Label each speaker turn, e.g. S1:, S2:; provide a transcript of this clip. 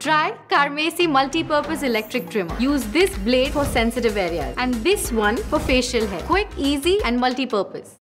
S1: Try Carmesi multi-purpose electric trimmer. Use this blade for sensitive areas and this one for facial hair. Quick, easy and multi-purpose.